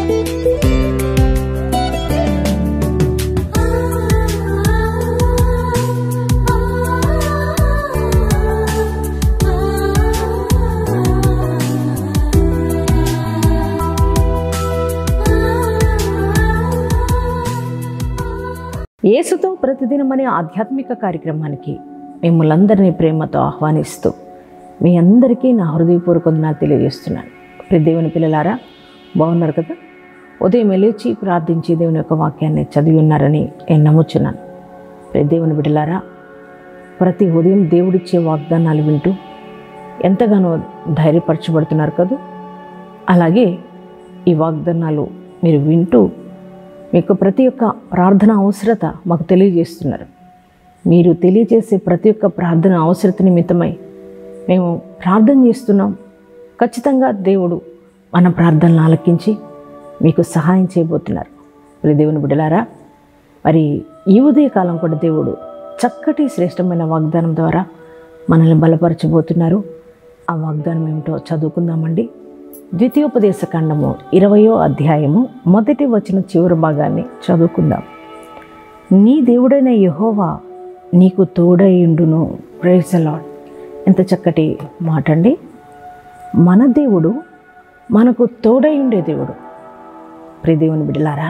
యేసుతో ప్రతిదినం అనే ఆధ్యాత్మిక కార్యక్రమానికి మిమ్మల్ందరినీ ప్రేమతో ఆహ్వానిస్తూ మీ అందరికీ నా హృదయపూర్వక వందనాలు తెలియజేస్తున్నాను. దేవుని పిల్లలారా, బాగున్నారు కదా? ఉదయం లేచి ప్రార్థించి దేవుని యొక్క వాక్యాన్ని చదివి ఉన్నారని నేను నమ్ముచున్నాను. దేవుని బిడ్డలారా, ప్రతి ఉదయం దేవుడిచ్చే వాగ్దానాలు వింటూ ఎంతగానో ధైర్యపరచబడుతున్నారు కదా. అలాగే ఈ వాగ్దానాలు మీరు వింటూ మీకు ప్రతి ఒక్క ప్రార్థన అవసరత మాకు తెలియజేస్తున్నారు. మీరు తెలియజేసే ప్రతి ఒక్క ప్రార్థన అవసరత నిమిత్తమై మేము ప్రార్థన చేస్తున్నాం. ఖచ్చితంగా దేవుడు మన ప్రార్థనలు ఆలకించి మీకు సహాయం చేయబోతున్నారు. దేవుని బిడ్డలారా, మరి ఈ ఉదయకాలం కూడా దేవుడు చక్కటి శ్రేష్టమైన వాగ్దానం ద్వారా మనల్ని బలపరచబోతున్నారు. ఆ వాగ్దానం ఏమిటో చదువుకుందామండి. ద్వితీయోపదేశ కాండము 20వ అధ్యాయము 1వ వచనం చివరి భాగాన్ని చదువుకుందాం. నీ దేవుడైన యెహోవా నీకు తోడైయుండును. Praise the lord. ఎంత చక్కటి మాట అండి. మన దేవుడు మనకు తోడై ఉండే దేవుడు. ప్రియ దేవుని బిడ్డలారా,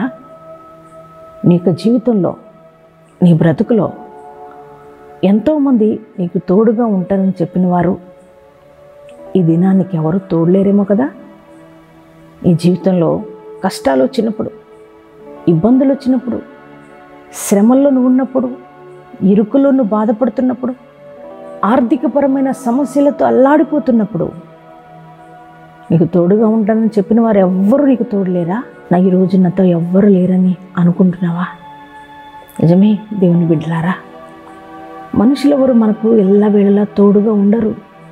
నీ యొక్క జీవితంలో, నీ బ్రతుకులో ఎంతోమంది నీకు తోడుగా ఉంటారని చెప్పిన వారు ఈ దినానికి ఎవరు తోడలేరేమో కదా. నీ జీవితంలో కష్టాలు వచ్చినప్పుడు, ఇబ్బందులు వచ్చినప్పుడు, శ్రమల్లో నువ్వు ఉన్నప్పుడు, ఇరుకులో నువ్వు బాధపడుతున్నప్పుడు, ఆర్థికపరమైన సమస్యలతో అల్లాడిపోతున్నప్పుడు నీకు తోడుగా ఉంటానని చెప్పిన వారు ఎవ్వరూ నీకు తోడులేరా? నా ఈ రోజు నాతో ఎవ్వరు లేరని అనుకుంటున్నావా? నిజమే దేవుని బిడ్డలారా, మనుషులెవరు మనకు ఎల్లవేళలా తోడుగా ఉండరు.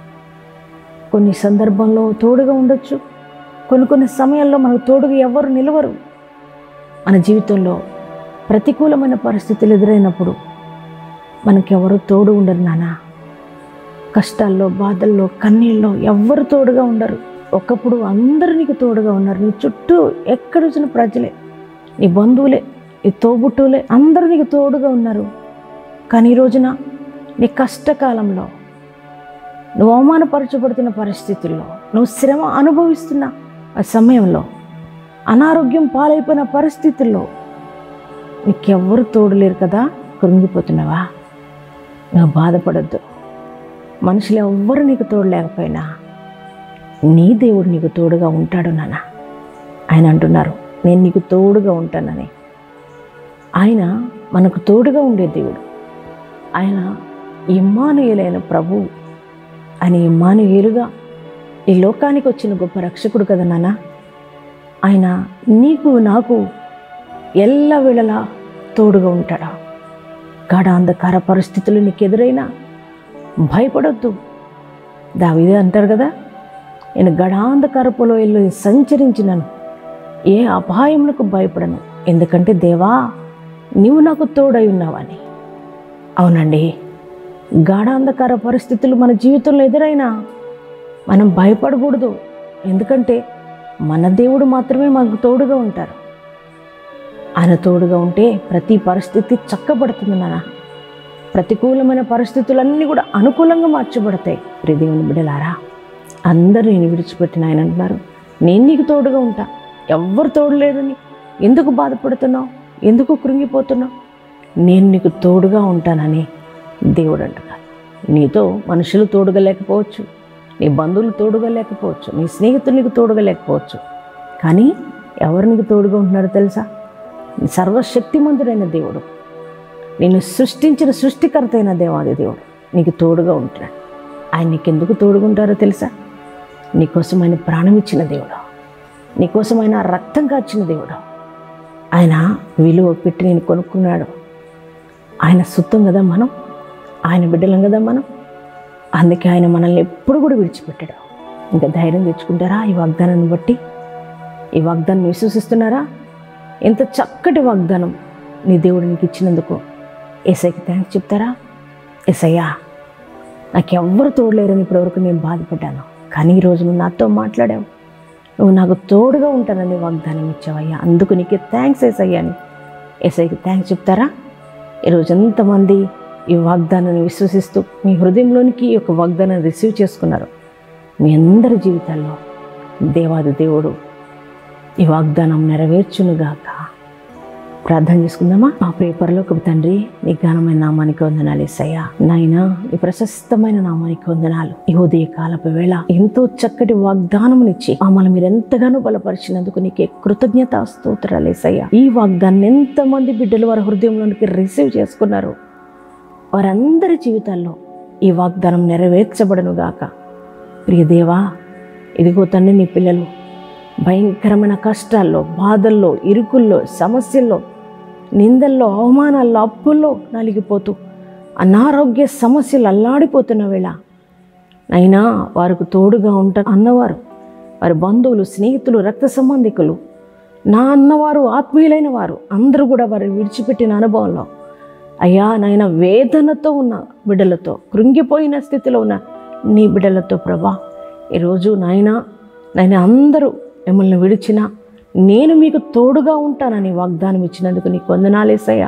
కొన్ని సందర్భంలో తోడుగా ఉండొచ్చు, కొన్ని సమయాల్లో మనకు తోడుగా ఎవరు నిలవరు. మన జీవితంలో ప్రతికూలమైన పరిస్థితులు ఎదురైనప్పుడు మనకెవరు తోడు ఉండరు నాన్న. కష్టాల్లో, బాధల్లో, కన్నీళ్ళలో ఎవ్వరు తోడుగా ఉండరు. ఒకప్పుడు అందరూ నీకు తోడుగా ఉన్నారు. నీ చుట్టూ ఎక్కడ వచ్చిన ప్రజలే, నీ బంధువులే, నీ తోబుట్టువులే, అందరూ నీకు తోడుగా ఉన్నారు. కానీ ఈ రోజున నీ కష్టకాలంలో, నువ్వు అవమానపరచబడుతున్న పరిస్థితుల్లో, నువ్వు శ్రమ అనుభవిస్తున్న ఆ సమయంలో, అనారోగ్యం పాలైపోయిన పరిస్థితుల్లో నీకెవ్వరు తోడు లేరు కదా. కృంగిపోతున్నావా? నువ్వు బాధపడద్దు. మనుషులు ఎవ్వరు నీకు తోడు లేకపోయినా నీ దేవుడు నీకు తోడుగా ఉంటాడు నాన్న. ఆయన అంటున్నారు, నేను నీకు తోడుగా ఉంటానని. ఆయన మనకు తోడుగా ఉండే దేవుడు. ఆయన ఇమ్మానుయేలైన ప్రభువు. ఆయన ఇమ్మానుయేలుగా ఈ లోకానికి వచ్చిన గొప్ప రక్షకుడు కదా నాన్న. ఆయన నీకు నాకు ఎల్లవేళలా తోడుగా ఉంటాడా. గాఢాంధకార పరిస్థితులు నీకు ఎదురైనా భయపడొద్దు. దావీదు అంటారు కదా, నేను గాఢాంధకారపులో వెళ్ళి సంచరించినను ఏ అపాయములకు భయపడను, ఎందుకంటే దేవా నీవు నాకు తోడై ఉన్నావని. అవునండి, గాఢాంధకార పరిస్థితులు మన జీవితంలో ఎదురైనా మనం భయపడకూడదు. ఎందుకంటే మన దేవుడు మాత్రమే మనకు తోడుగా ఉంటారు. ఆయన తోడుగా ఉంటే ప్రతి పరిస్థితి చక్కబడుతుంది నాన్న. ప్రతికూలమైన పరిస్థితులన్నీ కూడా అనుకూలంగా మార్చబడతాయి. ప్రియ దేవుని బిడ్డలారా, అందరూ నేను విడిచిపెట్టిన ఆయన అంటున్నారు, నేను నీకు తోడుగా ఉంటా. ఎవ్వరు తోడు లేదని ఎందుకు బాధపడుతున్నావు? ఎందుకు కృంగిపోతున్నావు? నేను నీకు తోడుగా ఉంటానని దేవుడు అంటున్నాడు. నీతో మనుషులు తోడుగా లేకపోవచ్చు, నీ బంధువులు తోడుగా లేకపోవచ్చు, నీ స్నేహితులు నీకు తోడుగా లేకపోవచ్చు, కానీ ఎవరు నీకు తోడుగా ఉంటున్నారో తెలుసా? సర్వశక్తిమంతుడైన దేవుడు, నిన్ను సృష్టించిన సృష్టికర్త అయిన దేవాది దేవుడు నీకు తోడుగా ఉంటున్నాడు. ఆయన నీకెందుకు తోడుగుంటారో తెలుసా? నీకోసం ఆయన ప్రాణం ఇచ్చిన దేవుడు, నీకోసం ఆయన రక్తం కాచిన దేవుడు. ఆయన విలువ పెట్టి నేను కొనుక్కున్నాడు. ఆయన సొత్తం కదా మనం, ఆయన బిడ్డలం కదా మనం. అందుకే ఆయన మనల్ని ఎప్పుడు కూడా విడిచిపెట్టాడు. ఇంకా ధైర్యం తెచ్చుకుంటారా? ఈ వాగ్దానాన్ని బట్టి, ఈ వాగ్దానం విశ్వసిస్తున్నారా? ఎంత చక్కటి వాగ్దానం నీ దేవుడు నీకు ఇచ్చినందుకు యేసయ్యకి థ్యాంక్స్ చెప్తారా? యేసయ్యా, నాకెవ్వరు తోడలేరని ఇప్పటివరకు నేను బాధపడ్డాను, కానీ ఈరోజు నువ్వు నాతో మాట్లాడావు. నువ్వు నాకు తోడుగా ఉంటానని వాగ్దానం ఇచ్చావయ్యా. అందుకు నీకే థ్యాంక్స్ యేసయ్యా అని యేసయ్యకి థ్యాంక్స్ చెప్తారా? ఈరోజు ఎంతమంది ఈ వాగ్దానాన్ని విశ్వసిస్తూ మీ హృదయంలోనికి ఈ యొక్క వాగ్దానాన్ని రిసీవ్ చేసుకున్నారు? మీ అందరి జీవితాల్లో దేవాది దేవుడు ఈ వాగ్దానం నెరవేర్చునుగాక. ప్రార్థన చేసుకుందామా? మా పరలోకపు తండ్రి, నీ ఘనమైన నామానికి వందనాలు యేసయ్యా. నాయనా, నీ ప్రశస్తమైన నామానికి వందనాలు. ఈ ఉదయ కాలపు వేళ ఎంతో చక్కటి వాగ్దానమునిచ్చి మమ్మల్ని మీరు ఎంతగానో బలపరిచినందుకు నీకే కృతజ్ఞత స్తోత్రాలు యేసయ్యా. ఈ వాగ్దానం ఎంతమంది బిడ్డలు వారి హృదయంలోనికి రిసీవ్ చేసుకున్నారు, వారందరి జీవితాల్లో ఈ వాగ్దానం నెరవేర్చబడునుగాక. ప్రియదేవా, ఇదిగో తండ్రి, నీ పిల్లలు భయంకరమైన కష్టాల్లో, బాధల్లో, ఇరుకుల్లో, సమస్యల్లో, నిందల్లో, అవమానాల్లో, అప్పుల్లో నలిగిపోతూ అనారోగ్య సమస్యలు అల్లాడిపోతున్న వేళ అయినా వారికి తోడుగా ఉంటాను అన్నవారు, వారి బంధువులు, స్నేహితులు, రక్త సంబంధికులు, నా అన్నవారు, ఆత్మీయులైన వారు అందరూ కూడా వారిని విడిచిపెట్టిన అనుభవంలో అయ్యా నాయన వేదనతో ఉన్న బిడ్డలతో, కృంగిపోయిన స్థితిలో ఉన్న నీ బిడ్డలతో ప్రభా, ఈరోజు నాయన అందరూ మిమ్మల్ని విడిచినా నేను మీకు తోడుగా ఉంటానని వాగ్దానం ఇచ్చినందుకు నీకు వందనాలు యేసయ్యా.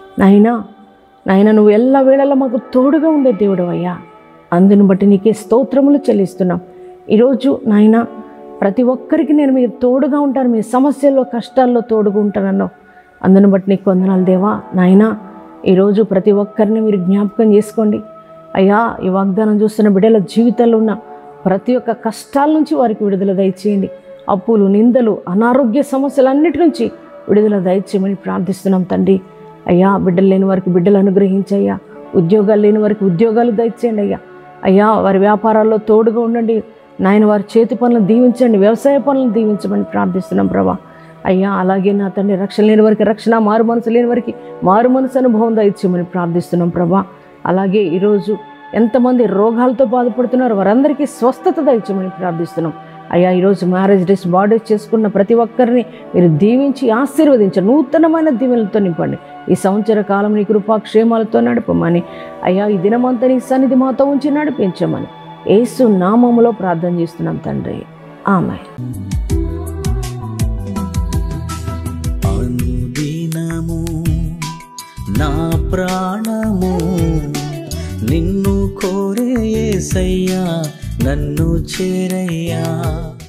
నాయన నువ్వు ఎల్ల వేళలా మాకు తోడుగా ఉండే దేవుడు అయ్యా. అందుని బట్టి నీకే స్తోత్రములు చెల్లిస్తున్నాం. ఈరోజు నాయన ప్రతి ఒక్కరికి నేను మీకు తోడుగా ఉంటాను, మీ సమస్యల్లో, కష్టాల్లో తోడుగా ఉంటానన్నావు. అందుని బట్టి నీకు వందనాలు దేవా. నాయన ఈరోజు ప్రతి ఒక్కరిని మీరు జ్ఞాపకం చేసుకోండి అయ్యా. ఈ వాగ్దానం చూస్తున్న బిడ్డల జీవితాల్లో ఉన్న ప్రతి ఒక్క కష్టాల నుంచి వారికి విడుదల దయచేయండి. అప్పులు, నిందలు, అనారోగ్య సమస్యలన్నిటి నుంచి విడుదల దయచేయమని ప్రార్థిస్తున్నాం తండ్రి. అయ్యా, బిడ్డలు లేని వారికి బిడ్డలు అనుగ్రహించయ్యా. ఉద్యోగాలు లేని వారికి ఉద్యోగాలు దయచేయండి అయ్యా. వారి వ్యాపారాల్లో తోడుగా ఉండండి నాయన. వారి చేతి పనులను దీవించండి, వ్యవసాయ పనులను దీవించమని ప్రార్థిస్తున్నాం ప్రభా. అయ్యా, అలాగే నా తండ్రి, రక్షణ లేని వారికి రక్షణ, మారు మనసు లేని వారికి మారు మనసు అనుభవం దయచేయమని ప్రార్థిస్తున్నాం ప్రభా. అలాగే ఈరోజు ఎంతమంది రోగాలతో బాధపడుతున్నారు వారందరికీ స్వస్థత దయచేయమని ప్రార్థిస్తున్నాం అయ్యా. ఈరోజు మ్యారేజ్ డేస్, బర్త్డేస్ చేసుకున్న ప్రతి ఒక్కరిని మీరు దీవించి ఆశీర్వదించండి, నూతనమైన దీవెనలతో నింపండి. ఈ సంవత్సర కాలం నీ కృపాక్షేమాలతో నడపమని అయ్యా, ఈ దినమంతా నీ సన్నిధి మాతో ఉంచి నడిపించమని యేసు నామములో ప్రార్థన చేస్తున్నాం తండ్రి, ఆమేన్. అనుదినము నా ప్రాణము నిన్ను కోరే యేసయ్యా, నన్ను చేరయ్యా.